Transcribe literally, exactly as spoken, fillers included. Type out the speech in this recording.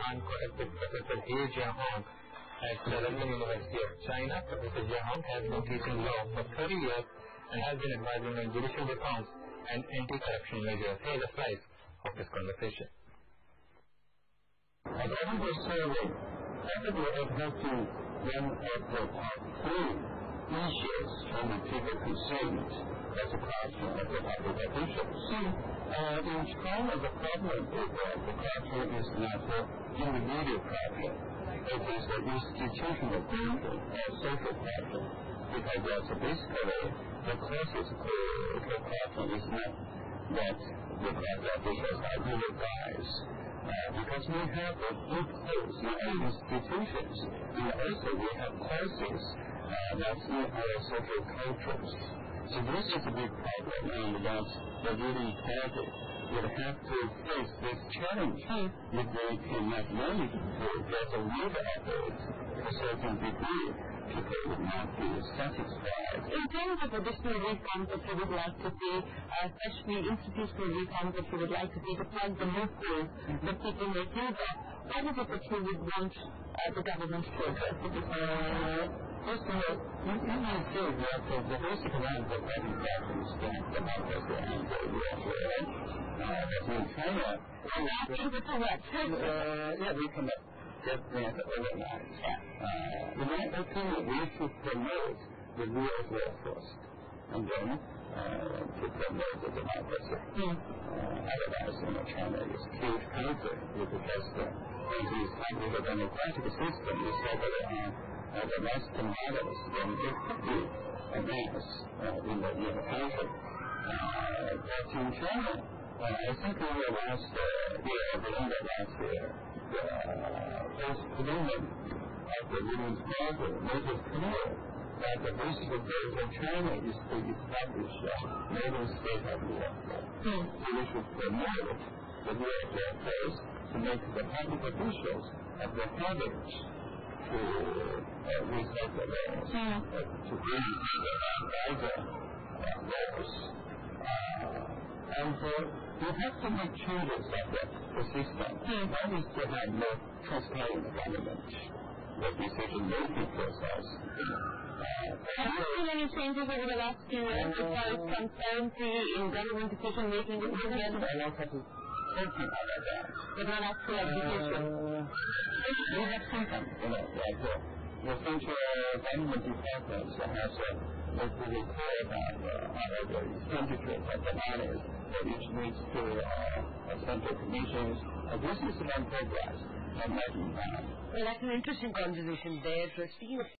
Bhan with Professor Jia-Hong at the Renmin University of China. Professor Jiahong has been teaching law for thirty years and has been advising on judicial reforms and anti-corruption measures. Here is a slice of this conversation. According to a survey, everybody has to one of the top three issues from the people concerned as a corruption of the public officials. See, uh, in China, the problem is that the corruption is not the individual corruption. It is the institutional corruption or social corruption. Because that's basically the causes of the corruption is not that the corrupt officials are really guys. Uh, because we have a loopholes in our institutions, and also we have causes uh, that's in our social cultures. So this is a big problem, and that the ruling party will have to face this challenge if they cannot manage to get a rid of it to a certain degree. People would not be satisfied. In terms of additional reforms that you would like to see, uh, especially institutional reforms that you would like to see to plug the loopholes that people make use of, what is it that you would want uh, the government to address? Uh, first of all, you can say that uh, the basic amount of public practice is that democracy and the rule of law. Uh, but in China, I'm asking for correct. Uh, yeah, we cannot get that overnight. Uh, in my opinion, we should promote the rule of law first, and then uh, to promote the democracy. Mm. Uh, otherwise, you know, China is a huge country with just uh, to establish a democratic system especially on uh, the Western models, then it could be a mess uh, in the in the country. Uh, but in China, uh, I think in the last uh, year, at the end of last year, the post-commitment of the ruling party made it clear that the basic goal of China is to establish a modern state of law. Mm. So we should promote the rule of law first to make the public officials of the habit to uh, respect the laws, Mm. uh, to bring the wider uh, laws. Uh, and uh, we have to make changes of the, the system. Mm. One is to have more transparent government, the decision-making process. Uh, Have you seen any changes over the last few years as far as transparency in government decision-making is concerned? I want to thinking about that. But not actual execution. Uh, we have something, you know, like uh, the central government department has a uh, report about uh, the expenditure of the money that each needs to uh, central commissions. Uh, this is one progress, and not in time. Well, that's an interesting conversation there. So, speaking of